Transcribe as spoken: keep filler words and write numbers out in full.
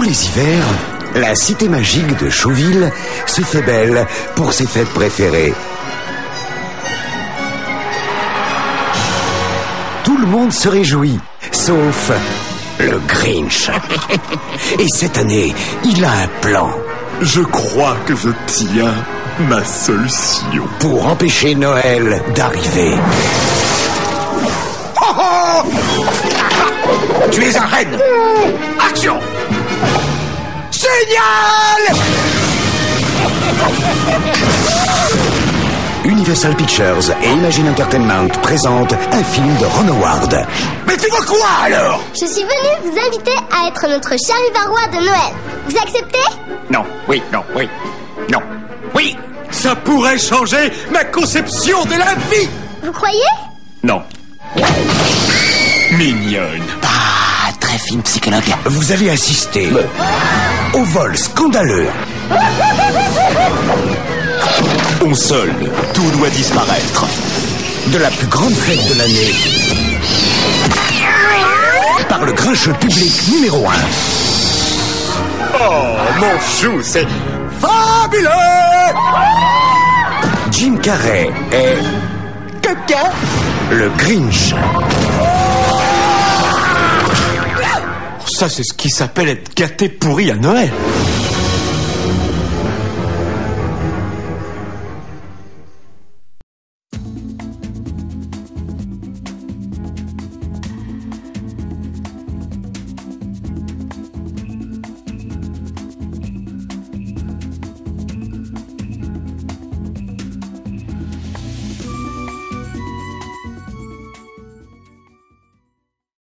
Tous les hivers, la cité magique de Chouville se fait belle pour ses fêtes préférées. Tout le monde se réjouit, sauf le Grinch. Et cette année, il a un plan. Je crois que je tiens ma solution. Pour empêcher Noël d'arriver. Oh oh! Tu es un renne. Action! Génial! Universal Pictures et Imagine Entertainment présentent un film de Ron Howard. Mais tu veux quoi alors? Je suis venue vous inviter à être notre charivarois de Noël. Vous acceptez? Non, oui, non, oui, non, oui. Ça pourrait changer ma conception de la vie. Vous croyez? Non. Mignonne. Ah, très fine psychologue. Vous allez assister au vol scandaleux. On solde, tout doit disparaître. De la plus grande fête de l'année. Par le grincheux public numéro un. Oh, mon chou, c'est fabuleux. Jim Carrey est... Caca. le Grinch. Ça, c'est ce qui s'appelle être gâté pourri à Noël.